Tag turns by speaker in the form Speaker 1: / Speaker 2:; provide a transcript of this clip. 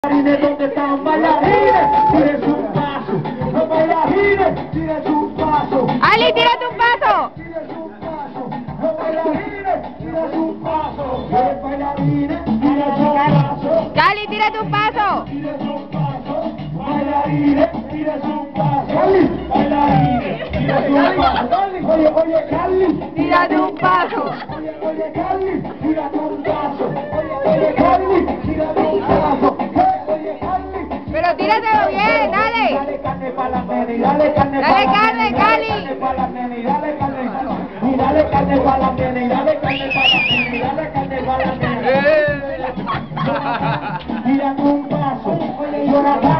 Speaker 1: Bailarines, ¿dónde están bailarines? Tires un paso. Los bailarines, tires un paso.
Speaker 2: Ali, tírate un paso.
Speaker 1: Tires un paso. Los bailarines, tires un paso. Los bailarines, tires un paso.
Speaker 2: Cali, tírate un paso.
Speaker 1: Tires un paso. Bailarines, tires un paso. Cali, bailarines, tires un paso. Oye, Cali,
Speaker 2: Tírate un paso.
Speaker 1: Oye, Cali, tírate un paso. Oye, Cali, tírate un paso.
Speaker 2: Pero tíratelo bien, dale.
Speaker 1: Dale carne para la nena y dale carne
Speaker 2: Dale
Speaker 1: para
Speaker 2: carne,
Speaker 1: la
Speaker 2: Cali.
Speaker 1: nena. Dale carne para la nena y dale carne. Y dale carne para la nena y dale carne para la nena y dale carne para la nena. Tírate un paso. Oye,